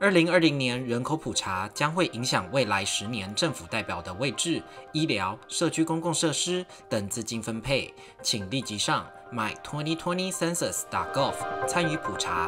2020年人口普查将会影响未来10年政府代表的位置、医疗、社区公共设施等资金分配，请立即上 my2020census.gov 参与普查。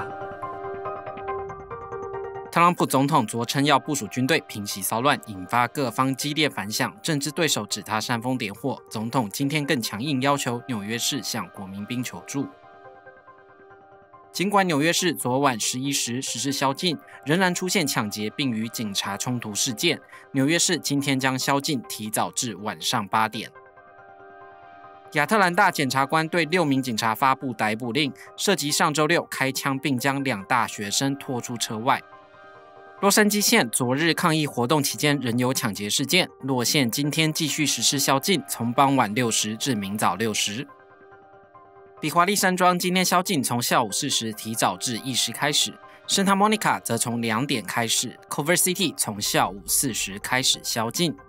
特朗普总统昨称要部署军队平息骚乱，引发各方激烈反响，政治对手指他煽风点火。总统今天更强硬要求纽约市向国民兵求助。尽管纽约市昨晚11时实施宵禁，仍然出现抢劫并与警察冲突事件。纽约市今天将宵禁提早至晚上8点。亚特兰大检察官对6名警察发布逮捕令，涉及上周六开枪并将2大学生拖出车外。洛杉矶县昨日抗议活动期间仍有抢劫事件，洛县今天继续实施宵禁，从傍晚6时至明早6时。比华利山庄今天宵禁从下午4时提早至1时开始，圣塔莫尼卡则从2点开始 ，Culver City 从下午4时开始宵禁。